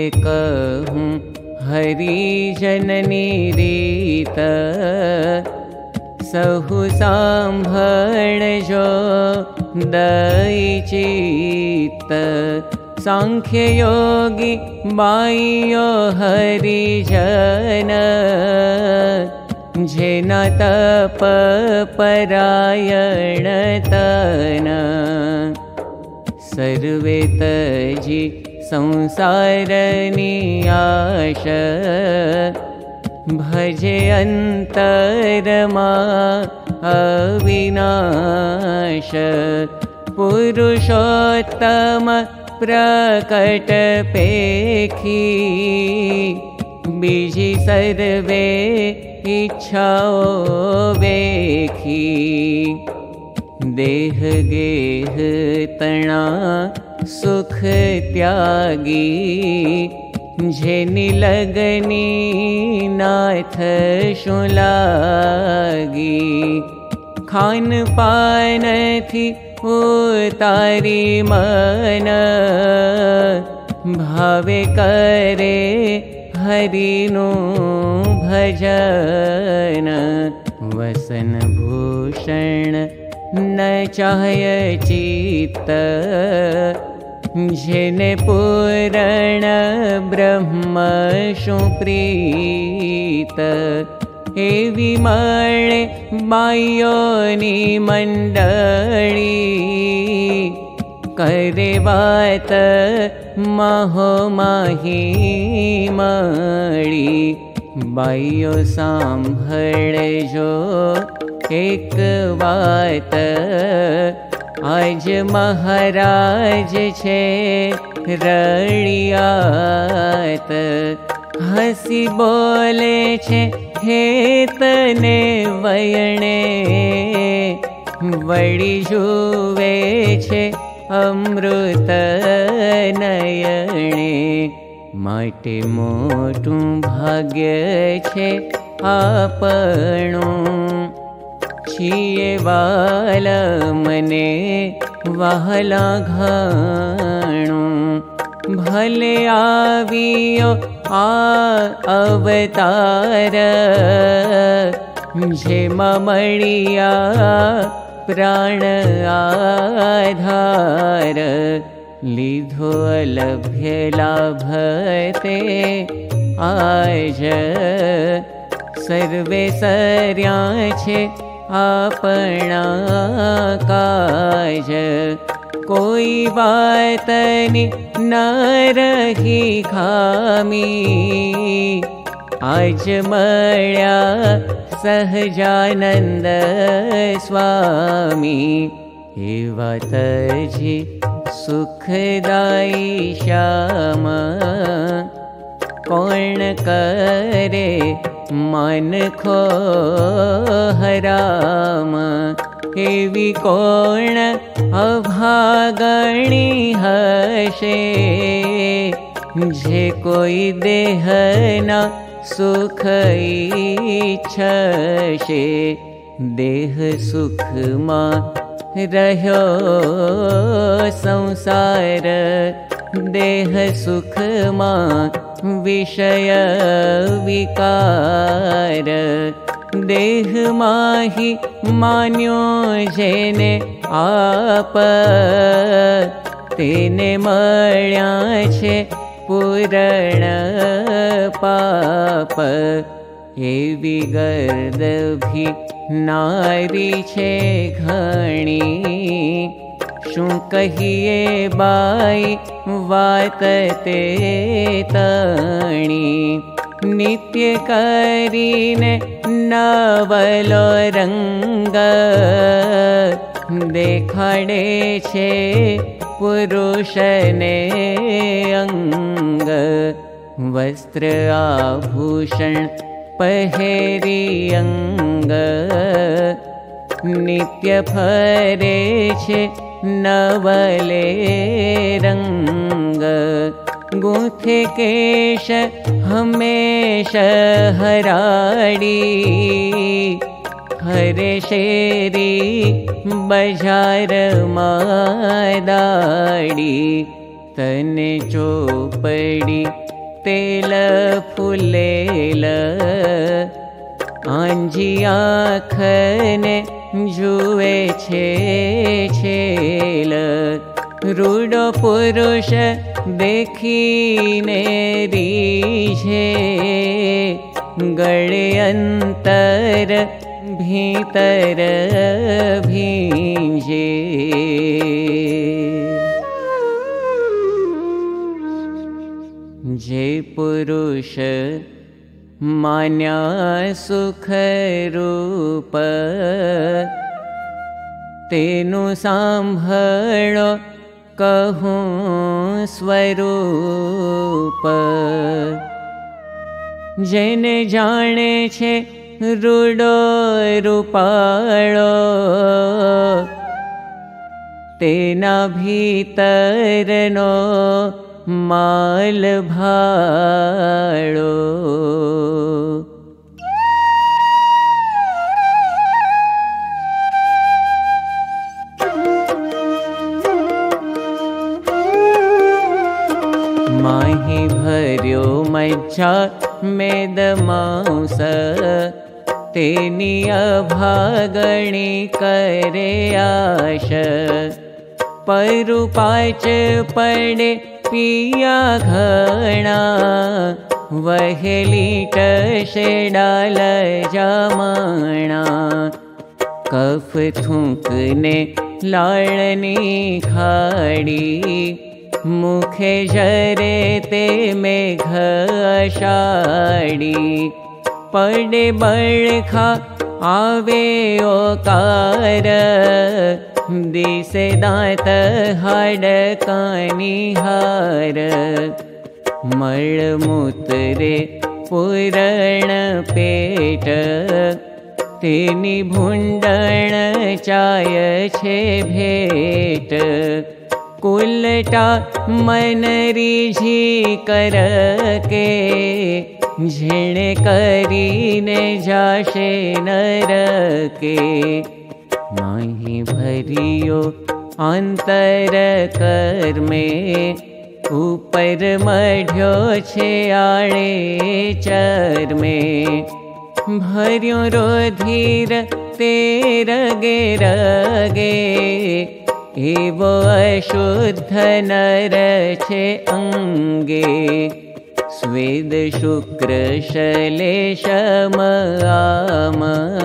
कहूँ हरि जननी रीत, सहु सांभळजो दई चित्त। सांख्य योगी बाइयो हरिजन, जेना तप परायण तन। सर्वे तजी संसारनी आश, भजे अंतरमा अविनाश। पुरुषोत्तम प्रकट पेखी, बीजी सर्वे इच्छाओ वेखी। देह गेह तना सुख त्यागी, जेनी लगनी नाथ शुं लागी। खान पान थी उतारी मन, भावे करे हरिनु भजन। वसन भूषण न चाहय चित्त, जेने पूरण ब्रह्म शुं प्रीत। एवी मळे बायोनी मंडली, करे वात महो माही मळी। बायो सांभळजो एक वात, आज महाराज छे रड़ियात। हसी बोले छे हेतने वयणे, वड़ी जुवे छे अमृत नयणे। माटे मोटू भाग्य छे आपणुं, छिए वाल मने वहला घणुं। भले आवियो आ अवतार, जेमा मळिया प्राण आधार। लीधो अलभ्य लाभ ते आज, सर्वे सर्या छे आपणा काज। कोई वातनी न रही खामी, आज मळ्या सहजानंद स्वामी। एवा तजी सुखदायी श्याम, कोण करे मन खो हराम। एवी कोण अभागणी हशे, जे कोई देहना सुख इच्छशे। देह सुख मा रह्यो संसार, देह सुख मा विषय विकार। देह माही मान्यो जेने आप, तेने मळ्या छे पूरण पाप। एवी गर्दभी नारी छे घणी, शुं कहिए बाई वात ते तणी। नित्य करीने नवलो रंग, देखाडे छे पुरुषने अंग। वस्त्र आभूषण पहेरी अंग, नित्य फरे छे नवले रंग। गूंथे केश हमेश हराड़ी, हरे शेरी बजार मादाड़ी। तने चोपड़ी तेल फुलेल आंजी आँखने जुए छेल रूडो पुरुष देखीने रीझे गळे अंतर भीतर भींजे जे पुरुष मान्या सुख रूप तेनु सांभळो कहूं स्वरूप जेने जाने छे रूडो रूपाळो तेना भीतरनो माल भाळो माही भर्यो मज्जा मेद मांस तेनी अभागणी करे आश परुपाच पड़े पिया घणा वहेली टशे डाल जामणा कफ थूंकने लाळनी खाड़ी मुखे जरे ते मेघ आषाढ़ी पड़े बड़खा आवे ओकार दिसे दांत हाडकानी हार मळ मूत्रे पूरण पेट तेनी भूंडण चाय छे भेट कुलटा मन रीझी कर के झेणे करीने जाशे नरके माही भरियो अंतर कर्मे ऊपर मढ्यो छे आळे चरमे भर्यो रोधीर ते रगे रगे एवो अशुद्ध नर छे अंगे स्वेद शुक्र शलेशम आम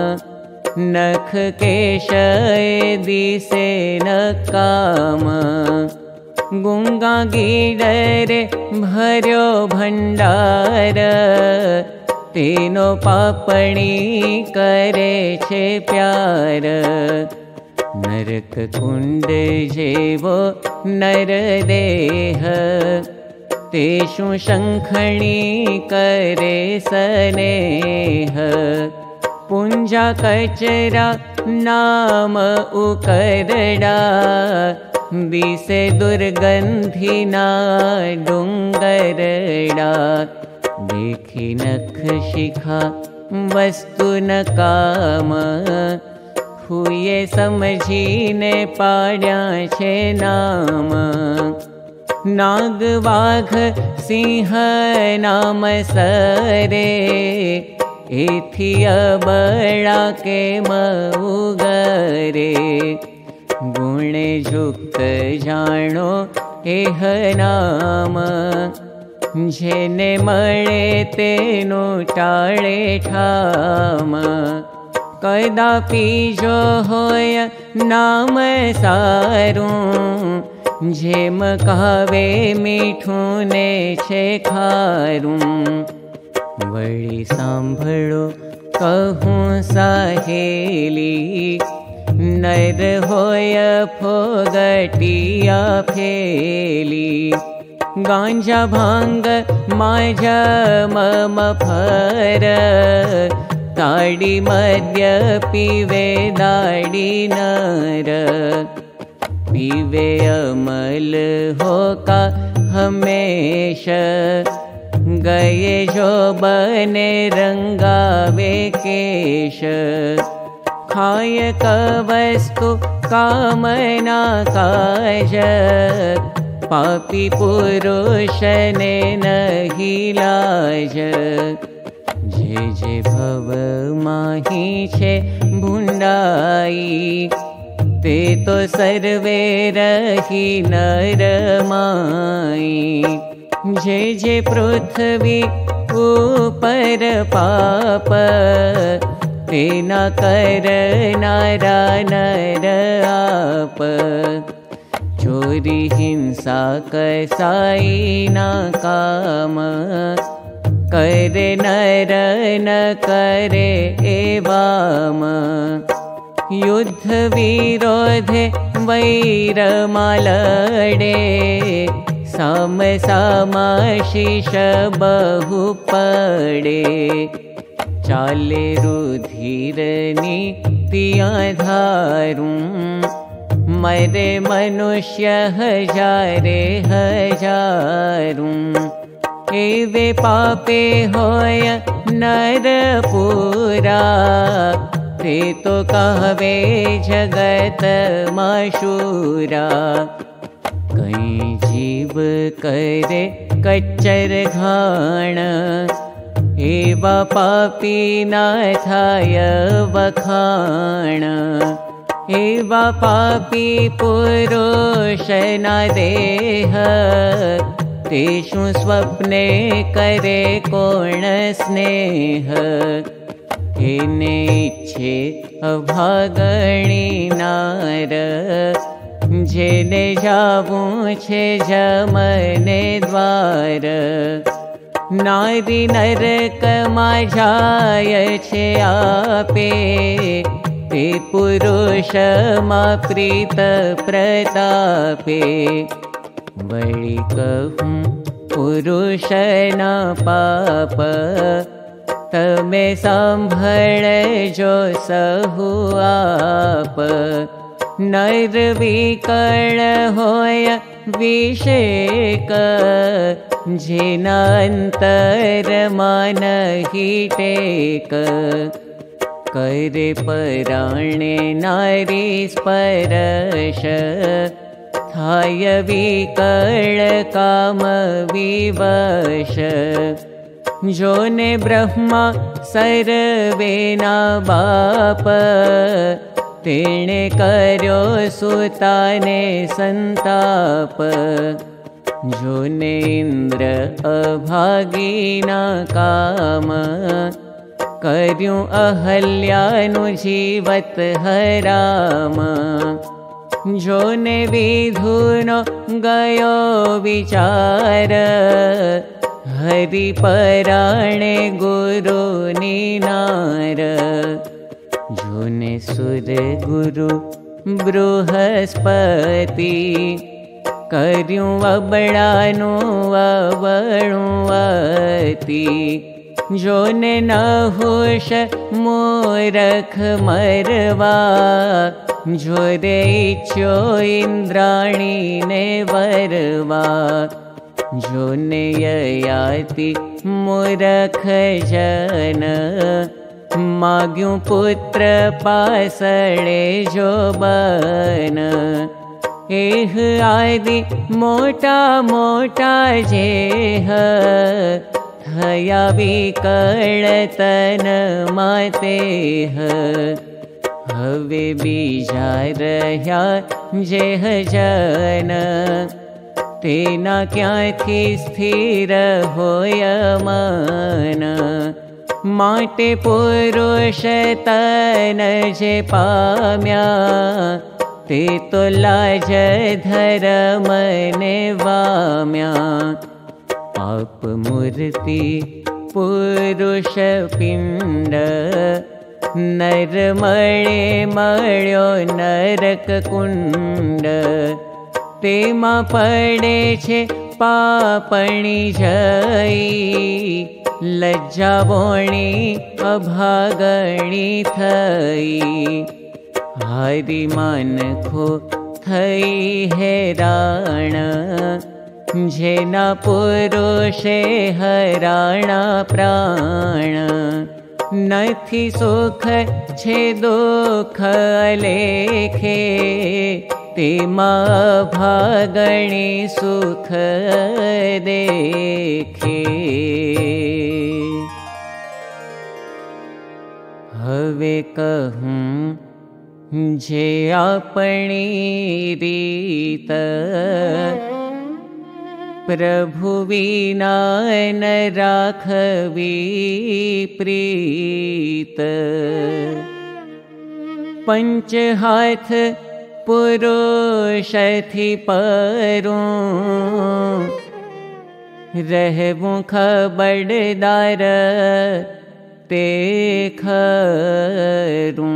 नख केश दिसे न काम गुंगा गीडर भर्यो भंडार तेनो पापणी करे छे प्यार नरक कुंड जेवो नर देह तेषु शंखणी करे सनेह पुंजा कचरा नाम उकरडा दिसे दुर्गंधिना डुंगरडा देखी नख शिखा वस्तु न काम हुए समझीने पाड्या छे नाम नाग वाघ सिंह नाम सरे एथी अबड़ा के मऊगरे गुणे युक्त जानो एह नाम जेने मळे तेनु टाळे ठाम कदापि जो होय नाम सारूं जेम कहवे मीठूं ने छे खारूं वળી सांभळो कहूं साहेली नर होय फोगटिया फेली गांजा भांग माझा मम फर ताड़ी मद्य पीवे दाड़ी नर पीवे अमल होका हमेश गए जो बने रंगावे केश खाय क वस्तु कामना काज पापी पुरुषने नहीं लाज। जे भव माही छे भूंडाई, ते तो सर्वे रही नर माई। जे पृथ्वी ऊपर पाप, तेना करनारा नर आप। चोरी हिंसा कसाई ना काम, करे नर न करे एवाम। युद्ध विरोधे वैर मालडे, साम सामा शीश बहु पड़े। चाले रुधिर नीतिया धारूं, मरे मनुष्य हजारे हजारूं। एवे पापे होय नर पूरा, ते तो कहवे जगत माशूरा। कई जीव करे कच्चर घाण, एवा पापी ना थाय वखाण। एवा पापी पुरुष ना देह, तेषु स्वप्ने करे कोण स्नेह। एने इच्छे अभागणी नार, जेने जावूं छे जमने द्वार। नारी नरक मा जाय छे आपे, ते पुरुष मा प्रीत प्रतापे। वळी कहूं पुरुष ना पाप, तमे सांभळजो सहु आप। नर विकल होय विषेक, जेना अंतर मान ही टेक। करे पराणे नारी स्पर्श, थाय विकल काम विवश। जोने ब्रह्मा सर्वेना बाप, तेणे कर्यो सुताने संताप। जोने इंद्र अभागीना काम, कर्यूं अहल्यानु जीवत हराम। जोने विधुनो गयो विचार, हरि पराणे गुरु नीनार। जोने सुर गुरु बृहस्पति, कर्यूं अबळानु अवळुं अति। जोने नहुष मूरख मरवा, जोरे इच्छ्यो इंद्राणी ने वरवा। जोने ययाति मूरख जन, माग्यूं पुत्र पासळे जो बन। एह आदि मोटा मोटा जेह, थया विकल तन मातेह। हवे बीजा रह्या जेह जन, तेना क्यांथी स्थिर होय मन। माटे पुरुष तन जे पाम्या, ते तो लाज धर्म ने वाम्या। पाप मूर्ति पुरुष पिंड, नर मळे मळ्यो नरक कुंड। तेमा पड़े छे पापणी जई, लज्जावोणी अभागणी थई। हारी मानखो थई हैराण, जेना पुरुषे हराणा प्राण। नथी सुख छे दुख लेखे, तेमा भागणी सुख देखे। हवे कहूं जे आपणी रीत, प्रभु विना न राखवी प्रीत। पंच हाथ पुरुषथी परूं, रहवूं खबरदार ते खरूं।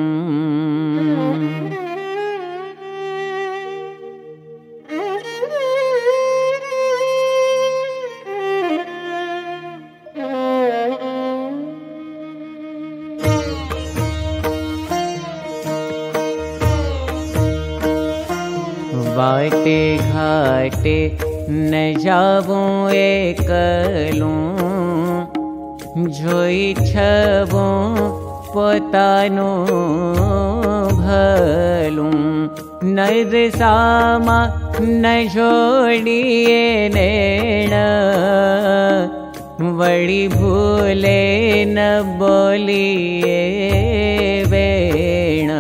वाटे घाटे न जावूं एकलूं, जोई छवूं पोतानुं भलूं। नर सामा न जोड़िए नेण, वड़ी भूले न बोलिए वेण।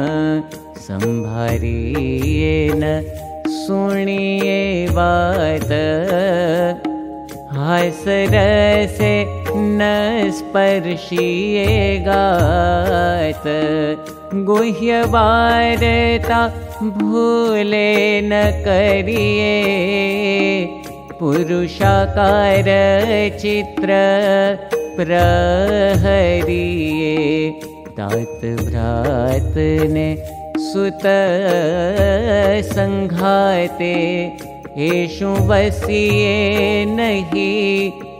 संभारिए न सुनिए बात, हास रसे न स्पर्शिए गात। गुह्य वार्ता भूले न करिए, पुरुषाकार चित्र प्रहरिए। तात भ्रात ने सुत संघाते, एषु वसिए नहीं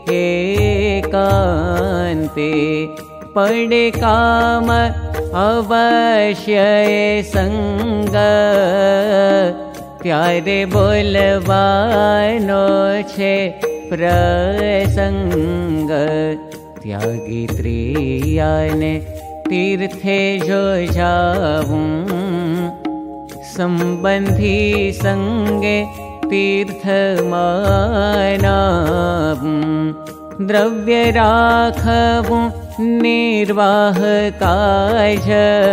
एकांते। पड़े काम अवश्य संग, त्यारे बोलवानो छे प्रसंग। त्यागी त्रियाने तीर्थे जो जाऊं, संबंधी संगे तीर्थ मानावूं। द्रव्य राखवूं निर्वाह काज,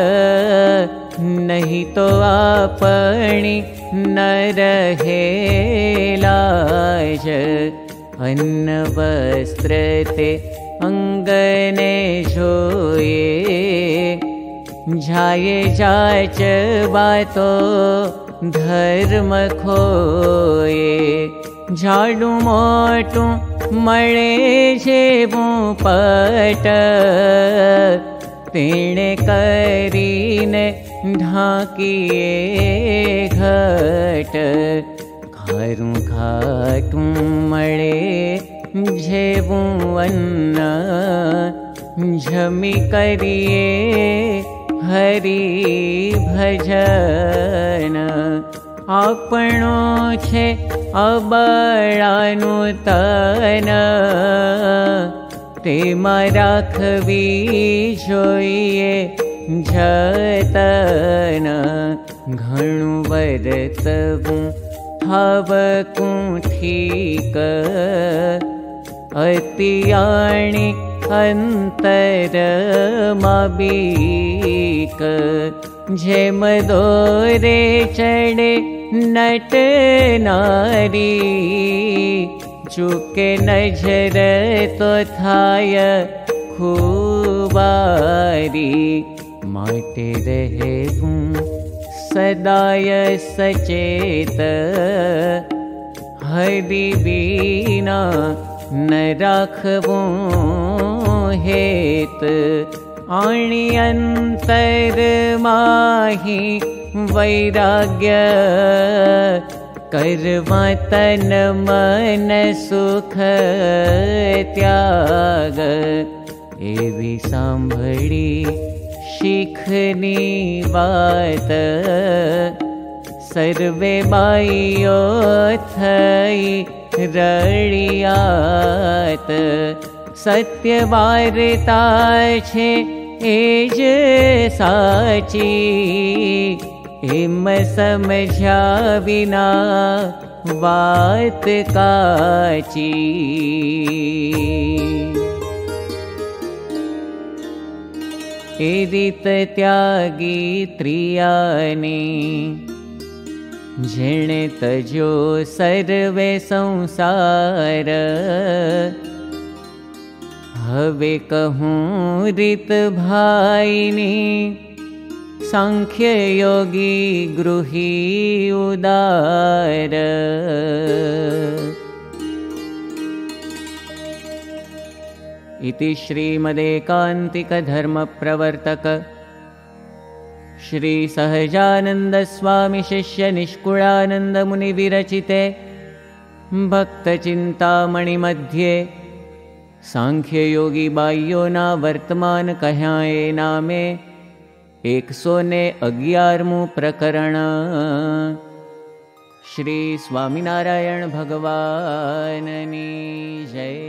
नहीं तो आपणी न रहे लाज। अन्न वस्त्र ते अंगने जोए, जाये जाच बातो धर्म खोए। झाड़ू मोटू मळे जेवूं पट, तेणे करीने ढांकीए घट। खारूं घाटूं मळे जेवूं अन्न, जमी करिए हरि भजन। आपणो छे अबळानुं तन, तेमां राखवी जोईए जतन। घणुं वर्तवुं थावकुं ठीक, अतियाणी अंतरमा बीक। जेम दोरे चढ़े नट नारी, चूके नजर तो थाय खूबारी। माटे रहेवूं सदाय सचेत, हरि बीना न राखवूं हेत। आणी अंतर माही वैराग्य, करवा तन मन सुख त्याग। एवी सांभळी शीखनी बात, सर्वे बाईओ थई रड़ियात। सत्य वार्ता छे एज साची, एम समझा विना वात काची। ए रीत त्यागी त्रियाने जेणे तजो सर्वे संसार। हवे कहूँ रीत भाईनी सांख्य योगी गृही उदार। इति श्रीमदेकान्तिक धर्म प्रवर्तक श्री सहजानंद स्वामी शिष्य निष्कुलानंद मुनि विरचिते भक्त चिंतामणि मध्ये सांख्य योगी बाईयोना वर्तमान कह्याए नामे 111 प्रकरण। श्री स्वामिनारायण भगवाननी जय।